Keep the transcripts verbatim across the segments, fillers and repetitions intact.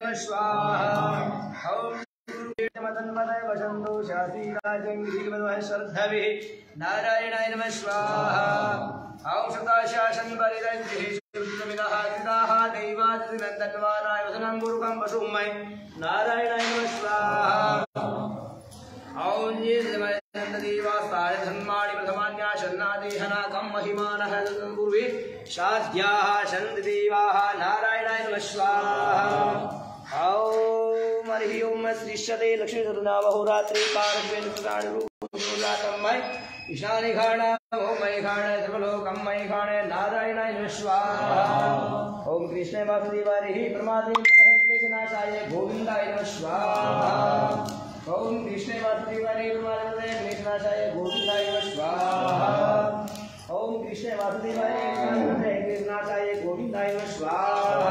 स्वाहा ओम मदन्मदय वसंतो शासीराजंगिरिवदवः श्रद्धभिः नारायणाय नमः स्वाहा ओम शताशासन परिरञ्जिः शुद्धमिदः कृताः दैवादिनन्दन्वानाय वसनं गुरुकं वसुमय नारायणाय नमः स्वाहा ओम नन्ददेवास्ताय धन्माणि प्रथमान्याशन्नादेहनाकं महिमानः गुरुवे साध्याः सन्ददेवाः नारायणाय नमः स्वाहा ओम हरि ओम श्रीशते लक्ष्मी सदनावहोरात्रि पारस्वेन प्राणरूपमय ईशानि घाणा ओम मय घाणा सर्वलोकं मय घाणे नारायणाय नमः स्वाहा ओम कृष्णे वासुदेवाय परमात्मने क्लेशनाशाय गोविन्दाय नमः स्वाहा ओम कृष्णे वासुदेवाय परमात्मने क्लेशनाशाय गोविन्दाय नमः स्वाहा ओम कृष्णे वासुदेवाय परमात्मने क्लेशनाशाय गोविन्दाय नमः स्वाहा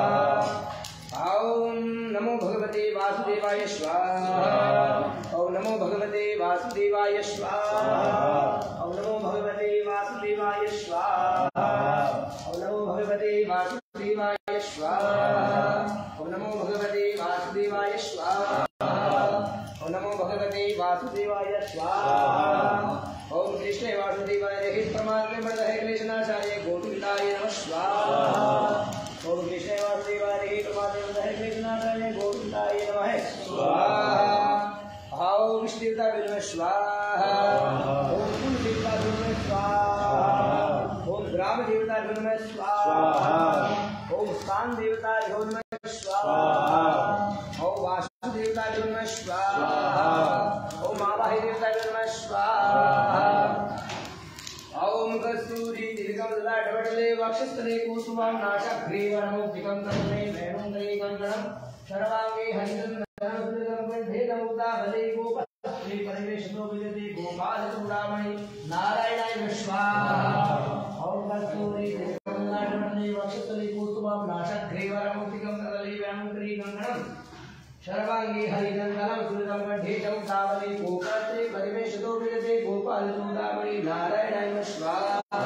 ओम नमो भगवते वासुदेवाय स्वाहा ओम नमो भगवते वासुदेवाय स्वाहा ओम नमो भगवते वासुदेवाय स्वाहा ओम नमो भगवते वासुदेवाय स्वाहा ओम नमो भगवते वासुदेवाय स्वाहा ओम नमो भगवते वासुदेवाय स्वाहा ओम कृष्णे वासुदेवाय रहित परमात्मा मर्दः क्लेशनाशाय गोविन्दाय नमः स्वाहा ओम कृष्णे वासुदेवाय रहित परमात्मा मर्दः क्लेशनाशाय गोविन्दाय नमः स्वाहा ओम विष्णुदेवता नमः स्वाहा ओम कुलदेवता नमः स्वाहा ओम ग्राम देवता नमः स्वाहा ओम स्थान देवता नमः स्वाहा ओम वास्तु देवता नमः स्वाहा ओम आवाहि देवता नमः स्वाहा ओम कस्तूरी दीर्घमदलाटवटले वक्षस्थले कुसुमां नाशाग्रीवनमुक्तिकं तन्मे मेरुन्दरे कङ्कणं शर्वाङ्गे हरिचन्दनं भेदमुक्तावले गोपश्री परिवेशतो विजयते गोपालचूडामणि नारायणाय नमः स्वाहा ओम कस्तूरी दीर्घमदलाटवटले वक्षस्थले कुसुमां नाशाग्रीवनमुक्तिकं तन्मे मेरुन्दरे कङ्कणं शर्वांगी हरिनंदनम सुरतम कंठे चमकावली गोपात्रे परिवेशतो विजते गोपाल चूडामणि नारायणाय नमः स्वाहा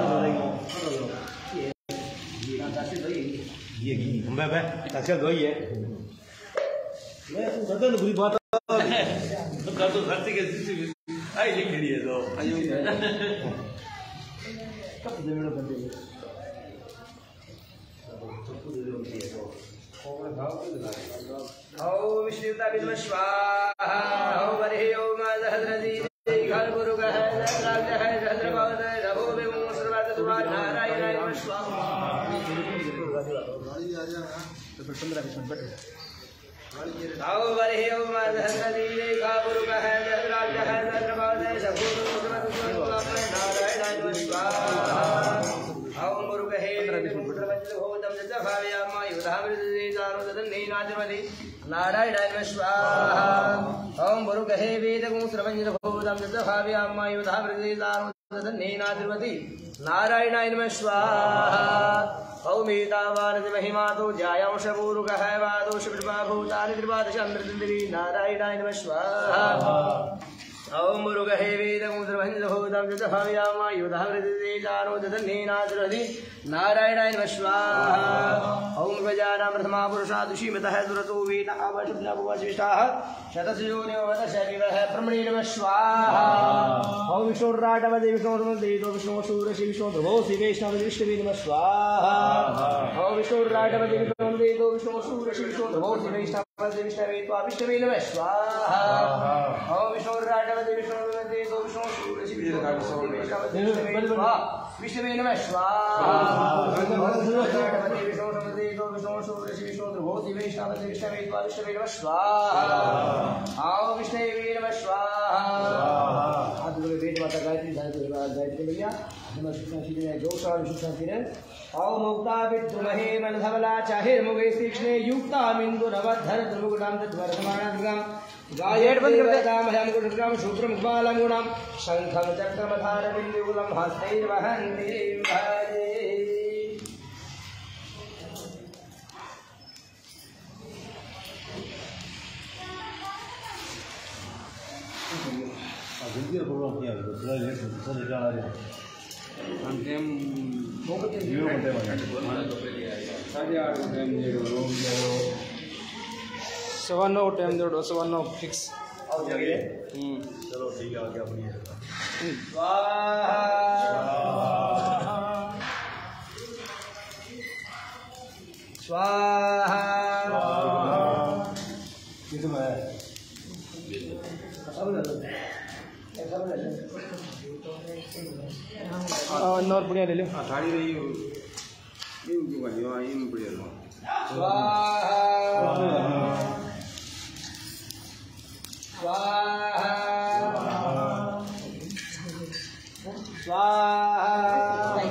ये तासे दई ये की बे बे तासे दई है मैं तू बदल बुरी बात कर तो धरती के आई लिख रही है तो आयो कब दे मेरे बंदे ओम विष्णुदेवता नमः स्वाहा ओम हरि ओम सहस्रजी घर गुरु कह सहस्राज है सहस्रपाद नभो विभो सर्वाद सुभा नारायणाय नमः स्वाहा ओम हरि ओम सहस्रजी घर गुरु कह सहस्राज है सहस्रपाद नभो विभो सर्वाद सुभा नारायणाय नमः स्वाहा ओम गुरु कहे नारायणाय नमः स्वाहा ओम गुरु कहे वेदगुं श्रवञ्जभूतं दशभाव्यामायुधावृतिदारुदन्नेनातिर्वति नारायणाय नमः स्वाहा ओम एतावानति महिमातो जायांश पूरुकः वादोष विद्वाभूतानि त्रिपादशामृतन्द्री नारायणाय नमः स्वाहा ओम गुरु कहे वेदगुं श्रवञ्जभूतं दशभाव्यामायुधावृतिदारुदन्नेनातिर्वति नारायणाय नमः स्वाहा ओम गजानां प्रथमा पुरुषा दुषीमतः दुरतो वेद आवशुभ्नभुवशिष्टाः शतसयोनिवत शरीरः ब्रह्मणे नमः स्वाहा ओम विष्णुराटवदे विष्णुर्मन्देतो विष्णुशूरशि विष्णुध्रुवो श्री वैष्णव विष्णवे नमः स्वाहा ओम विष्णुराटवदे विष्णुर्मन्देतो विष्णुशूरशि विष्णुध्रुवो श्री वैष्णव विष्णवे त्वा विष्णवे नमः स्वाहा ओम विष्णुराटवदे विष्णुर्मन्देतो विष्णुशूरशि विष्णुध्रुवो विष्णवे नमः स्वाहा आओ विष्णवे नमः स्वाहा हाथ जोड़े वेद माता गायत्री गायत्री भैया आओ मुक्ता विद्रुमहे मनधवला चाहे मुगे तीक्ष्णे युक्ता मिंदु नवधर ध्रुवगुणाम तद्वर्धमानं गायेट बंद करते दाम हम गुणग्राम शुक्रम बालम गुणाम शंखम चक्रमधार बिंदुगुलम हस्तैर्वहन्ति भजे जल्दी प्रोग्राम किया तो थोड़ा लेट थोड़ा लेट आ रहा है हम टाइम बहुत जीरो घंटे वाला साढ़े आठ घंटे जीरो सवा नौ टाइम दे दो सवा नौ फिक्स। और जगह चलो ठीक है आगे अपनी है। स्वाहा स्वाहा किसमें है? नौ बढ़िया ले लो। थाली रही हो ये क्यों भाई वहाँ ये बढ़िया लो। स्वाहा स्वाहा स्वाहा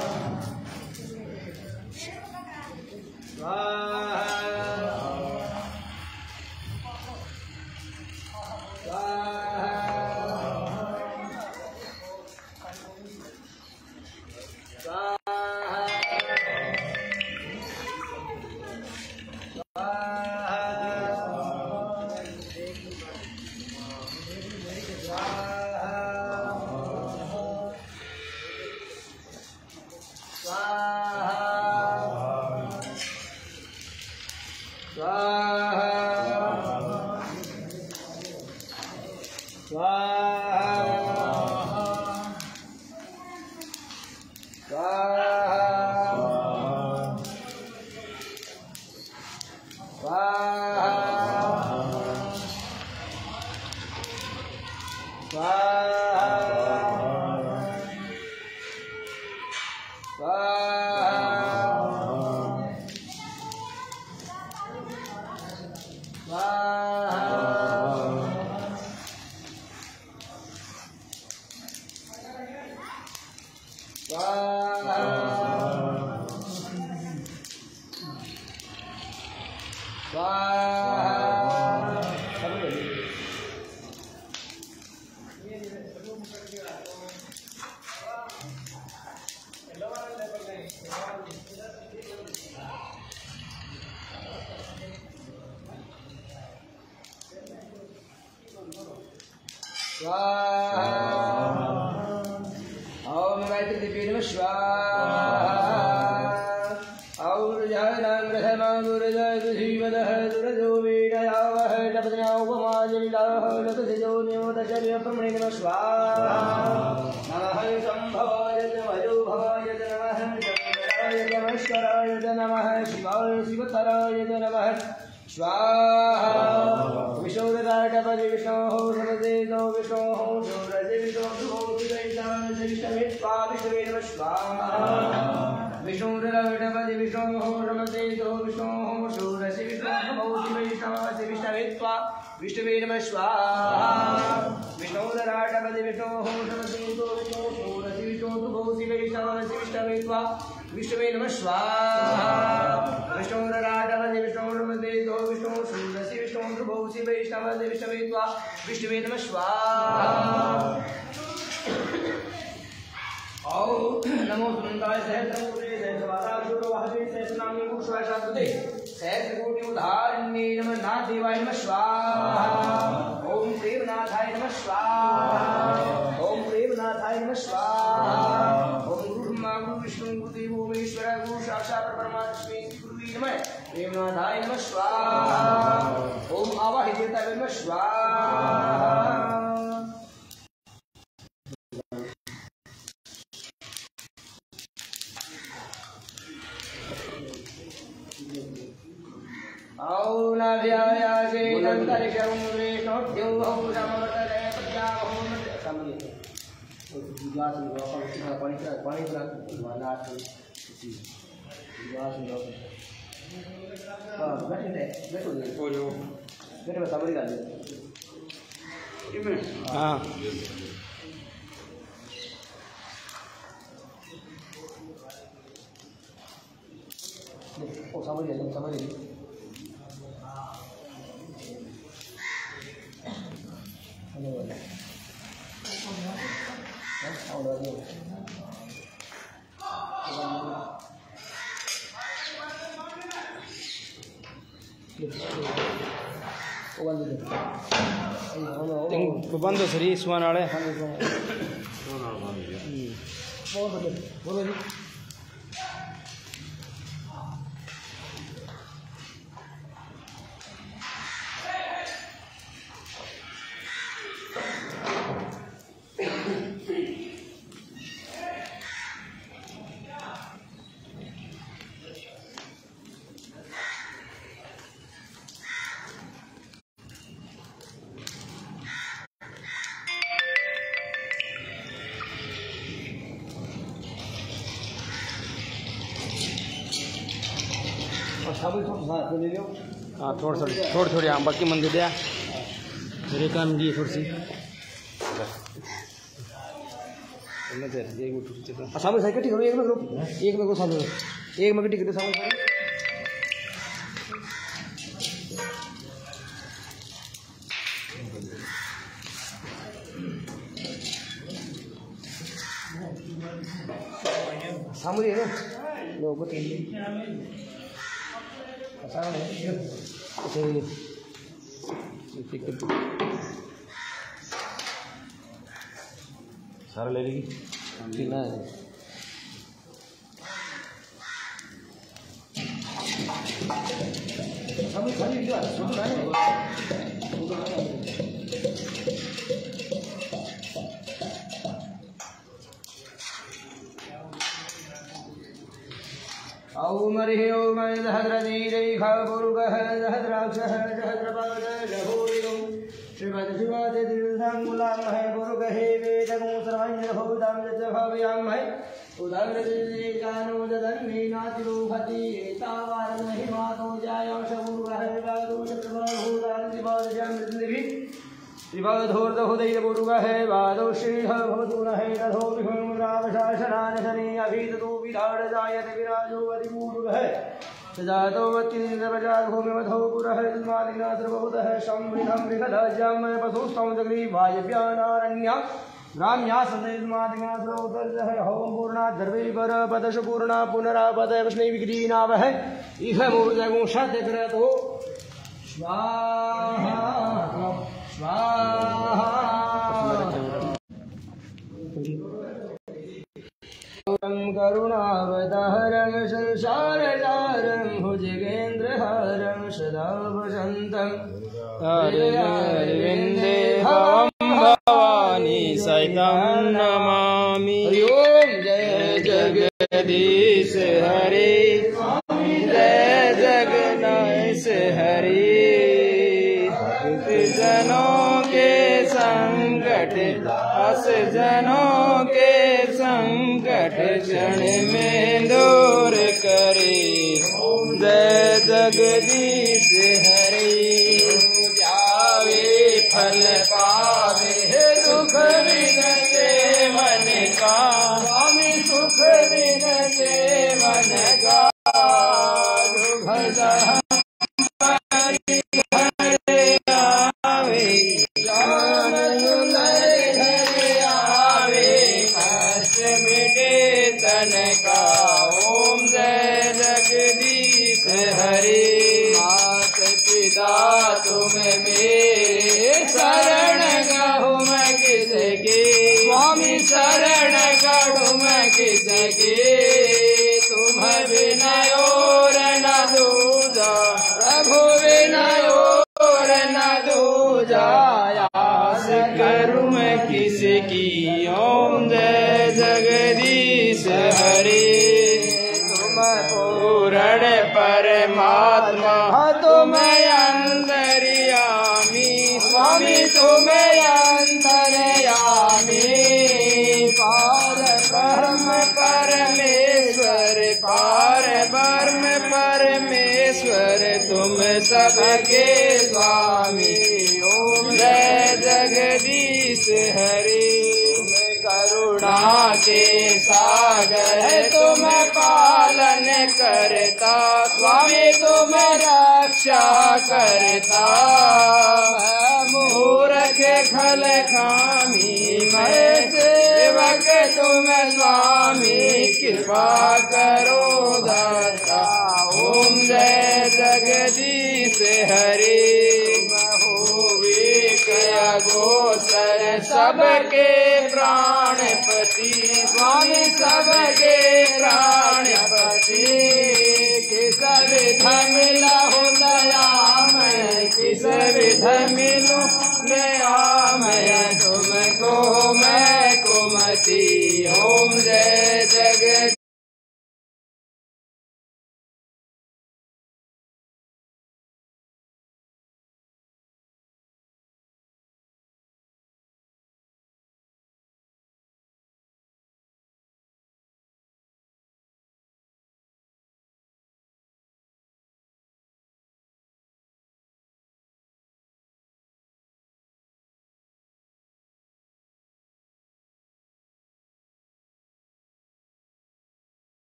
ओम मैत्री नमः स्वाहा और जहनां ग्रहणां दुर्जय दुधीवदः दुरजो वीरयावः जपदनावमाजलिलाः लतसिजो निमोदचर्य प्रमणे नमः स्वाहा नमः शम्भवाय नमो भवाय नमः शंकराय नमस्काराय नमः शिवाय शिवतराय नमः स्वाहा विष्णुराटपदि विष्णोः समदेतो विष्णोः शूरजि विष्णोः विष्णुमित्वा विष्णवे नमः स्वाहा विष्णुराटपदि विष्णोः समदेतो विष्णोः शूरजि विष्णोः विष्णुमित्वा विष्णवे नमः स्वाहा विष्णुराटपदि विष्णोः समदेतो विष्णोः शूरजि विष्णोः विष्णुमित्वा विष्णवे नमः स्वाहा विष्णुराटपदि विष्णोः समदेतो विष्णु शूरसि विष्णु भूषि वैष्णव विष्णवेत्वा विष्णवे नमः स्वाहा नमो सुनंदाय सहस्रमूर्ते सहस्रवादाशूरो वाहवे सहस्रनामी पुरुषाशास्त्रते सहस्रकोटि उदाहरण्ये नमः नाथदेवाय नमः स्वाहा ओम प्रेमनाथाय नमः स्वाहा ओम प्रेमनाथाय नमः स्वाहा ओम गुरु ब्रह्मा गुरु विष्णु गुरु देवो महेश्वर गुरु साक्षात् परमात्मा गुरुवे नमः प्रेमनाथाय नमः स्वाहा ओम आवाहिदेवताय नमः स्वाहा औनाभ्यायासे नंतरिक्षं विष्णोद्यो बहुसमवर्तते प्रजाभूम समये तो विवाह से लोकल का पानी का पानी का वाला तो इसी विवाह से लोकल हां बैठे थे बैठो ओ जो बैठे बता बड़ी गाल ये में हां ओ समझ ले समझ ले बंद सरी सुहान वाले हाँ थोड़ी थोड़ी थोड़ी थोड़ी हाँ बाकी मंदिर दिया मेरे कान की थोड़ी सी सामने साइकिल ठीक करो एक में करो एक में करो सामने एक में ठीक करो सामने सामने है लोगों तीन सामने चलिए सारा ले लेगी पीना है सामने खाली जो सुनना है ओम हरि ओम सहस्रदीर्घ गुरुगः सहस्राक्षः सहस्रपाद लघुरिगं श्रीमद्शिवादितीर्थाङ्गुलामहे गुरुगहे वेदगं सर्वञ्जभूतां यच्च भावयामहे उदग्रदिजानो ददन्मीनातिरोहति एतावारमहिमातो जायांश गुरुगः वादो चक्रभूतां दिवादजां मृत्युभिः त्रिभवधूर्धहुदैरपुरुगहे वादौ श्रीः भवतु न हे रथो विहुरावशासनानशने अभीततो विधाडजायते विराजो अधिपूरुगः सजातो वत्तिनिन्द्रप्रजाभूमिमधौ पुरः तन्मादिनाथर्बहुतः संवृद्धं मृगधज्यं पशुस्तं जग्रीवायव्यानारण्या राम्या सदैर्मादिनाथरोदर्जः होम पूर्णात् धर्वैवर पदश पूर्णा पुनरापद विष्णु विक्रीनावः इह मूर्धगुं शतक्रतो स्वाहा स्वाहा करुणावतारं संसारसारं भुजगेन्द्रहारं सदा वसन्तं हरिविन्देहं भवानी सहितं नमामि। हरि ओम जय जगदीश हरे जय जगन्नाथ हरे जनों के संकट अस जनों के संकट क्षण में दूर करे जय जगदीश हरे जावे फल पावे सुख विनते मन का स्वामी सुख विनते मन का दुख तुम मेरे शरण गहु मैं किसके स्वामी शरण गहु मैं किसके तुम विनय और न दूजा प्रभु विनय और न दूजा आस करूँ मैं किसकी ओम जय जगदीश हरे तुम पूर्ण परमात्मा तुम अंतर्यामी स्वामी तुम अंतर्यामी पार ब्रह्म परमेश्वर पार ब्रह्म परमेश्वर तुम सबके स्वामी ओम जय जगदीश हरे करुणा के सागर तुम पालन करता स्वामी तुम रक्षा करता मूर्ख खल खामी मैं सेवक तुम स्वामी कृपा करो दाता ओम जय जगदीश हरे गोसर सबके प्राणपति स्वामी सबके प्राणपति किस विध मिला हो दया मैं किस विध मिलूं मैं